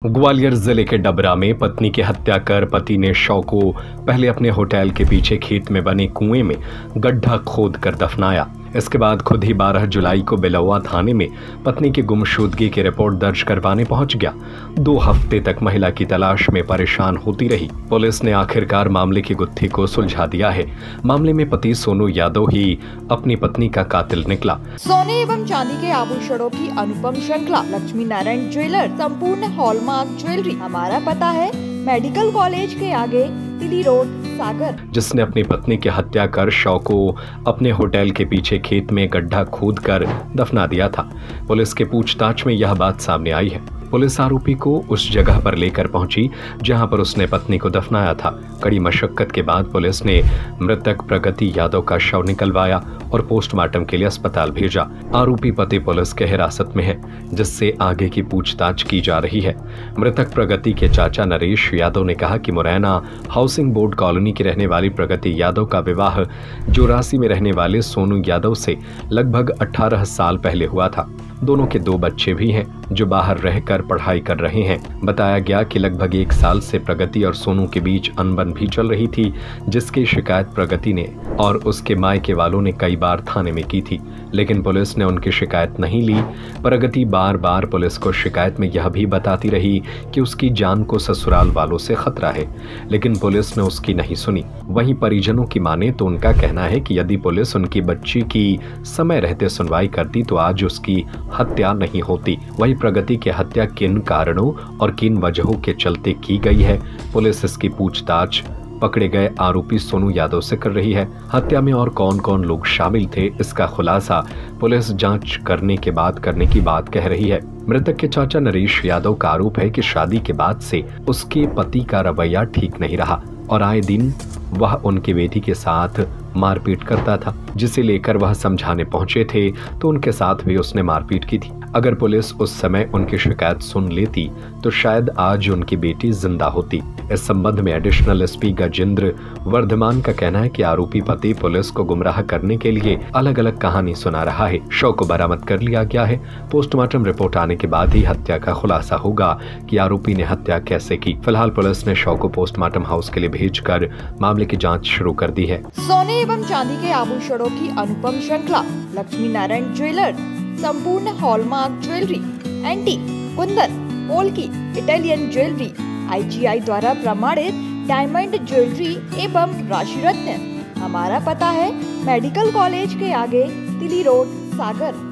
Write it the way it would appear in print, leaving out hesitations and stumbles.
ग्वालियर जिले के डबरा में पत्नी की हत्या कर पति ने शव को पहले अपने होटल के पीछे खेत में बने कुएं में गड्ढा खोद कर दफनाया। इसके बाद खुद ही 12 जुलाई को बिलौआ थाने में पत्नी की गुमशुदगी की रिपोर्ट दर्ज करवाने पहुंच गया। 2 हफ्ते तक महिला की तलाश में परेशान होती रही। पुलिस ने आखिरकार मामले की गुत्थी को सुलझा दिया है। मामले में पति सोनू यादव ही अपनी पत्नी का कातिल निकला। सोने एवं चांदी के आभूषणों की अनुपम श्रृंखला लक्ष्मी नारायण ज्वेलर संपूर्ण हॉलमार्क ज्वेलरी। हमारा पता है मेडिकल कॉलेज के आगे तिली रोड सागर। जिसने अपनी पत्नी की हत्या कर शव को अपने होटल के पीछे खेत में गड्ढा खोद कर दफना दिया था। पुलिस के पूछताछ में यह बात सामने आई है। पुलिस आरोपी को उस जगह पर लेकर पहुंची जहां पर उसने पत्नी को दफनाया था। कड़ी मशक्कत के बाद पुलिस ने मृतक प्रगति यादव का शव निकलवाया और पोस्टमार्टम के लिए अस्पताल भेजा। आरोपी पति पुलिस के हिरासत में है, जिससे आगे की पूछताछ की जा रही है। मृतक प्रगति के चाचा नरेश यादव ने कहा कि मुरैना हाउसिंग बोर्ड कॉलोनी की रहने वाली प्रगति यादव का विवाह जोरासी में रहने वाले सोनू यादव से लगभग 18 साल पहले हुआ था। दोनों के 2 बच्चे भी हैं जो बाहर रहकर पढ़ाई कर रहे हैं। बताया गया कि लगभग 1 साल से प्रगति और सोनू के बीच अनबन भी चल रही थी, जिसकी शिकायत प्रगति ने और उसके मायके वालों ने कई बार थाने में की थी, लेकिन पुलिस ने उनकी शिकायत नहीं ली। प्रगति बार बार पुलिस को शिकायत में यह भी बताती रही कि उसकी जान को ससुराल वालों से खतरा है, लेकिन पुलिस ने उसकी नहीं सुनी। वहीं परिजनों की माने तो उनका कहना है कि यदि पुलिस उनकी बच्ची की समय रहते सुनवाई करती तो आज उसकी हत्या नहीं होती। वहीं प्रगति की हत्या किन कारणों और किन वजहों के चलते की गई है, पुलिस इसकी पूछताछ पकड़े गए आरोपी सोनू यादव से कर रही है। हत्या में और कौन कौन लोग शामिल थे, इसका खुलासा पुलिस जांच करने के बाद करने की बात कह रही है। मृतक के चाचा नरेश यादव का आरोप है कि शादी के बाद से उसके पति का रवैया ठीक नहीं रहा और आए दिन वह उनके बेटी के साथ मारपीट करता था, जिसे लेकर वह समझाने पहुंचे थे तो उनके साथ भी उसने मारपीट की थी। अगर पुलिस उस समय उनकी शिकायत सुन लेती तो शायद आज उनकी बेटी जिंदा होती। इस संबंध में एडिशनल एसपी गजेंद्र वर्धमान का कहना है कि आरोपी पति पुलिस को गुमराह करने के लिए अलग अलग कहानी सुना रहा है। शव को बरामद कर लिया गया है। पोस्टमार्टम रिपोर्ट आने के बाद ही हत्या का खुलासा होगा कि आरोपी ने हत्या कैसे की। फिलहाल पुलिस ने शव को पोस्टमार्टम हाउस के लिए भेजकर मामले की जाँच शुरू कर दी है। सोने एवं चांदी के आभूषणों की अनुपम श्रृंखला लक्ष्मी नारायण ज्वेलर संपूर्ण hallmark jewellery, antique, kundan, polki, Italian jewellery, IGI द्वारा प्रमाणित डायमंड ज्वेलरी एवं राशि रत्न। हमारा पता है मेडिकल कॉलेज के आगे तिली रोड सागर।